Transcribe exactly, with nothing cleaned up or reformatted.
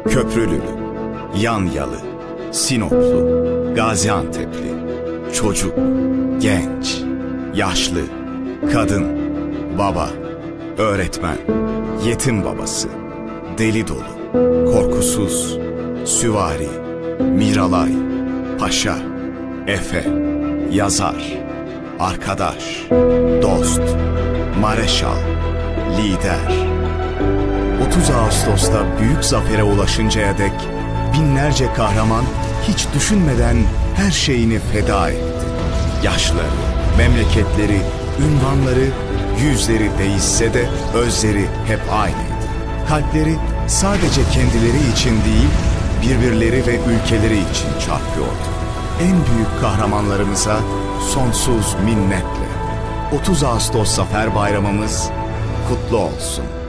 Köprülülü, Yanyalı, Sinoplu, Gaziantep'li, çocuk, genç, yaşlı, kadın, baba, öğretmen, yetim babası, deli dolu, korkusuz, süvari, Miralay, paşa, efe, yazar, arkadaş, dost, mareşal, lider. otuz Ağustos'ta büyük zafere ulaşıncaya dek binlerce kahraman hiç düşünmeden her şeyini feda etti. Yaşları, memleketleri, ünvanları, yüzleri değişse de özleri hep aynıydı. Kalpleri sadece kendileri için değil, birbirleri ve ülkeleri için çarpıyordu. En büyük kahramanlarımıza sonsuz minnetle. otuz Ağustos Zafer Bayramımız kutlu olsun.